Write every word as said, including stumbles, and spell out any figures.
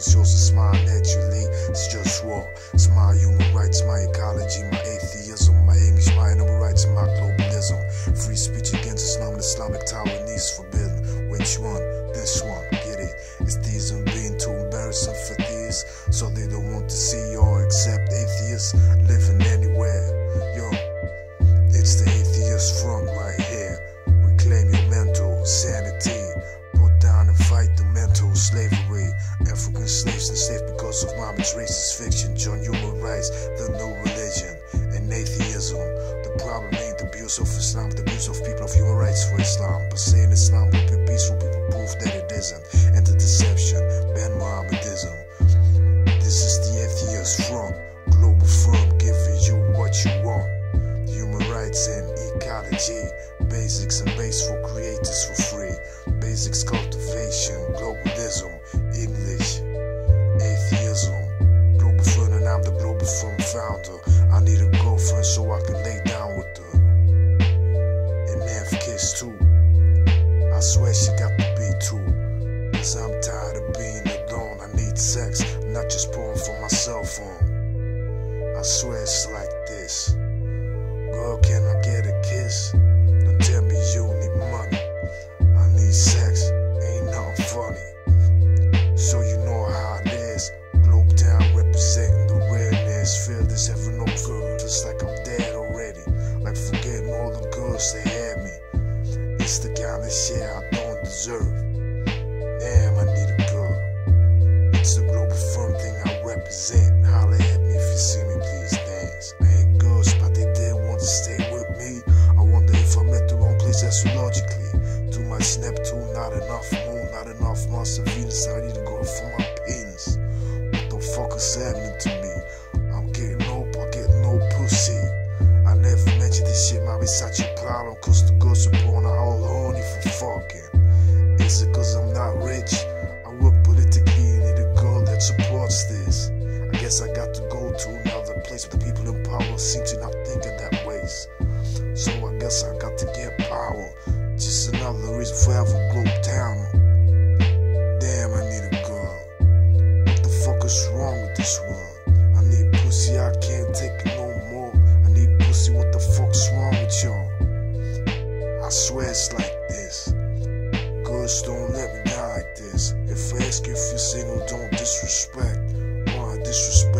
was yours to smile naturally. It's just raw. It's my human rights, my ecology, my atheism, my English, my animal rights, my globalism. Free speech against Islam and Islamic Taiwanese forbidden. Which one? This one. Get it? It's theism being too embarrassing for theists, so they don't want to see or accept atheists living anywhere. Yo, it's the atheist front right here. Reclaim your mental sanity. Put down and fight the mental slavery. African slaves enslaved because of Muhammad's racist fiction. John human rights, the new religion, and atheism. The problem ain't the abuse of Islam, the abuse of people of human rights for Islam. But saying Islam will be peaceful, people prove that it isn't. And the deception, ban Mohammedism. This is the atheist front, global firm, giving you what you want. Human rights and ecology, basics and base for creators for free. Basics cultivation, globalism, English, atheism. Global firm, and I'm the global firm founder. I need a girlfriend so I can lay down with her and have kiss too. I swear she got to be two, cause I'm tired of being alone. I need sex, not just pouring for my cell phone. I swear it's like this. Girl, can I get a kiss? Don't tell me you need money. I need sex, ain't nothing funny. So you know how it is. Globe Town representing the realness. Feel this heaven no good, just like I'm dead already. Like forgetting all the girls they had me. It's the kind of shit I don't deserve. Damn, I need a girl. It's the global firm thing I represent. Holla at me if you see me, please dance. I had girls, but they didn't want to stay with me. I wonder if I'm at the wrong place astrologically. Too much Neptune, not enough moon, not enough Mars and Venus. I need to go for my penis. What the fuck is happening to me? I'm getting old, I get no pussy. I never mentioned this shit might be such a problem, cause the girls are born are all horny for fucking. Is it cause I'm not rich? I work politically and need a girl that supports this. I guess I got to go to another place where the people in power seem to not think in that ways. So I guess I got to get power. Just another reason for having Globe Town. Damn, I need a girl. What the fuck is wrong with this world? I need pussy, I can't take it no more. I need pussy, what the fuck's wrong with y'all? I swear it's like this. Girls, don't let me die like this. If I ask you if you're single, don't disrespect. Why disrespect?